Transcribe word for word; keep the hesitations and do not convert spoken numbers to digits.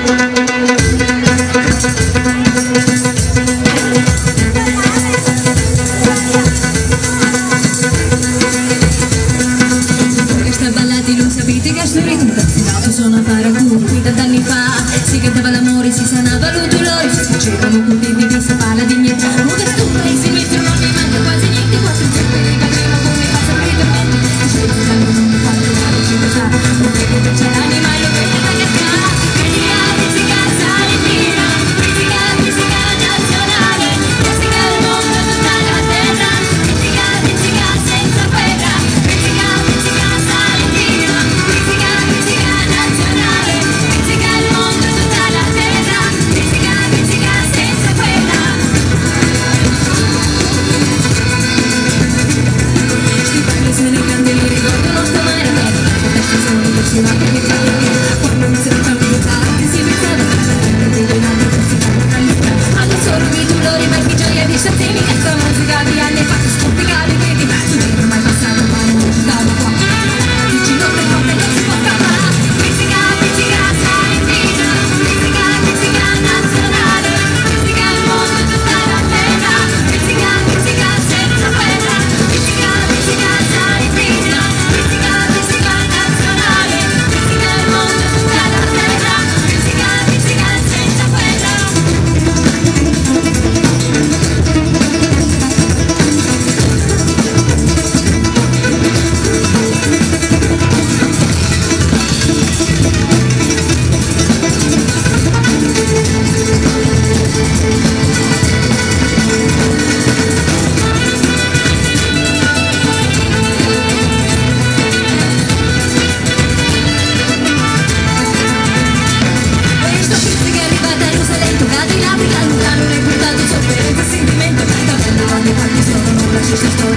Sono a Paraculo, qui da anni fa si cantava l'amore, si sanava lo dolore, si facevano contenti di sapere la dignità. Muove stufa e si mettono, non mi manca quasi niente, quasi sempre li faceva come passa per i tormenti. Scegli da non mi fanno male, ci sa, non credo che c'è l'anima e lo vedi da cascare. Musica, musica, salentina, musica, musica nazionale, musica del mondo tutta la terra, musica, musica senza guerra, musica, musica salentina, musica, musica nazionale, musica del mondo tutta la terra, musica, musica senza guerra. Sti bagni se ne candeli ricordano stamane, adesso sono emozionati che cambia, quando mi sento aiutati si pensava che dei nati si fanno calita, hanno sorbito dolori, vecchi gioia di sciazzini, questa musica di anni fa che scoppicare i piedi, su di non mai passato ma non stavo qua, dici non per forte non si può capare, musica, musica salentina, musica, musica nazionale, musica del mondo tutta la terra, musica, musica senza guerra, musica, musica salentina, musica, musica nazionale, musica del mondo tutta la terra, musica, musica senza guerra. Questo pizzo che è arrivata a Rosalento, cade in Africa, lontano l'hai portato sofferenza e sentimento, da bella ogni parte sono, non lascio sta storia.